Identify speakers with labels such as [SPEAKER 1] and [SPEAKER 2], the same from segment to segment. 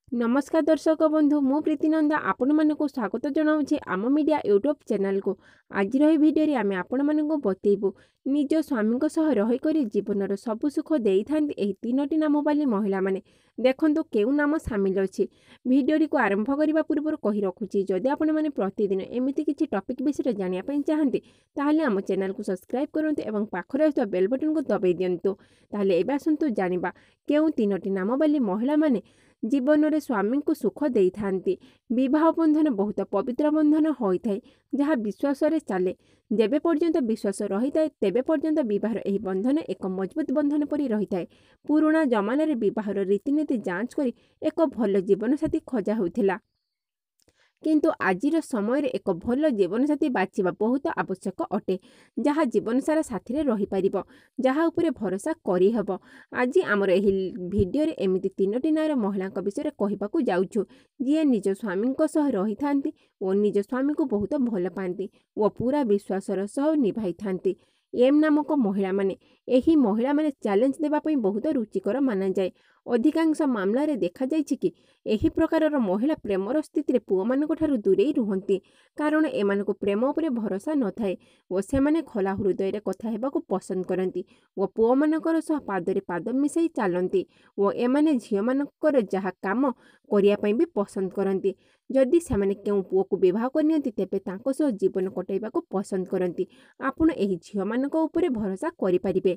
[SPEAKER 1] नमस्कार दर्शक बंधु मु प्रीतिनंदा आपण मानक स्वागत जनाऊे आम मीडिया यूट्यूब चैनल को आज भिडियो आम आपण मानक बतैबू निज स्वामी रहीक जीवन सब सुख दे था तीनो नाम वाली महिला माने देखो केउ नाम सामिल अच्छी भिडियो को आरंभ करने पूर्व कही रखुच्छी जदि आपण मैंने प्रतिदिन एमती किसी टॉपिक विषय जानापी चाहते ताहले आम चैनल को सब्सक्राइब करते और पाखरे बेल बटन को दबाई दिंतु ताहले एबे आसंतु जानिबा केउ तीनोटी नाम वाली महिला माने जीवन में स्वामी को सुख दे था विवाह बंधन बहुत पवित्र बंधन होता है जहाँ विश्वास चले जेबे पर्यंत विश्वास रही है तेबे पर्यंत बह बंधन एक मजबूत बंधन परी रही है। पुराना जमान बहर रीतिनीति जांच कर एक भल जीवन साथी खोजा होता किंतु आजिर समय एक भल जीवनसाथी बाछिबा बहुत आवश्यक अटे जहाँ जीवन सारा साथी रही पारिबो जहाँ उपरे भरोसा करिहबो। आज आमर एही भिडियो रे एमिति तीनोटी नार महिला विषय कहबाकू जाउछु जी निज स्वामी रही थांती और निज स्वामी को बहुत भल पाती और पूरा विश्वासर सह निभाई थांती। एम नामक महिला माने एही महिला माने चैलेंज देवाई बहुत रुचिकर माना जाए। अधिकांश मामला रे देखा जाइछि कि एही प्रकारर महिला प्रेमर स्थिति पुओ मानक ठारु दूरेई रुहंती कारण एमानकु प्रेम उपरे भरोसा न थाए और सेमाने खोला हृदय रे कथा हेबाकू पसंद करंती और पुओ मानकर सह पादरे पाद मिसाई चालंती और एमाने झियो मानकर जहा काम करिया पई भी पसंद करंती। जदि सेमाने केउ पुओ को विवाह करनियंती तेबे तांको सह जीवन कटाइबाकू पसंद करंती आपण एही झियो मानक उपरे भरोसा करि परिबे।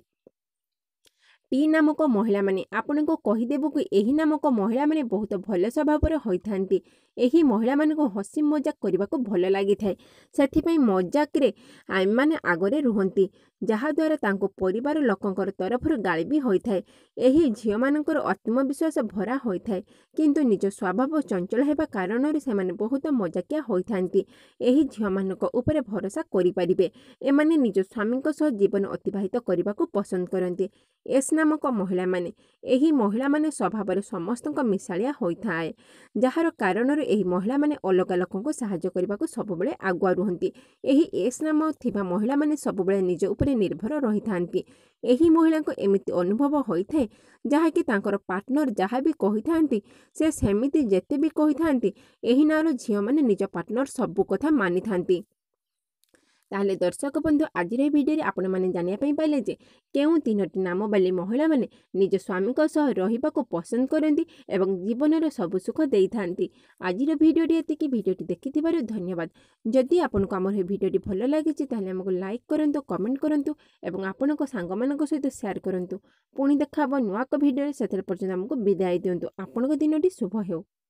[SPEAKER 1] टी नामक महिला माने आपण को कहीदेबू कि एही नामक महिला माने बहुत भल स्वभाव होइथांती। एही महिला माने को हसी मजाक करने को भल लगी थाए सेथिपई मजाक रे आमे आगरे रुहंती जहा द्वारा तांको परिवार लोकंकर तरफ गाली भी होइथाए। एही झियो मानकर आत्मविश्वास भरा होइथाए किंतु निज स्वभाव चंचल हेबा कारण से माने बहुत मजाकिया होइथांती। एही झियो मानक उपरे भरोसा करि परिबे एमाने निज स्वामी सह जीवन अतिबाहित करने को पसंद करंती। एस नामक महिला माने एही महिला माने स्वभाव समस्त मिसालिया होइथाए जहार कारण एही महिला माने अलग लोकंको सहाय्य करने को सबुबले आगुआ रुहंती। एही एस नाम थिबा महिला माने सबुबले निज उपरे निर्भर रही थांती। एही महिला को एमिति अनुभव होइथाए जहा कि तांकर पार्टनर जहा भी कहि थांती से सेमिति जेते भी कहि थांती एही नार झियो माने निज पार्टनर सबु कथा मानि थांती। ताहले दर्शक बंधु आज भिडियो आपण मैंने जानापी पाइले जे केउ तीनोटी नाम वाली महिला माने निज स्वामी सह रहिबाकू पसंद करती एवं जीवन सब सुख दे था। आज भिडियो एतिकी भिडियोटी देखि धन्यवाद। जदि आपन को आमर भिडियोटी भल लगी ताहले हमको लाइक करंतु कमेंट करंतु एवं आपण सांग मानक सहित शेयर करंतु। पुणी देखा नुआ भिडियो से पर्यंत हमको विदाय दिंतु। आपण दिनटी शुभ हो।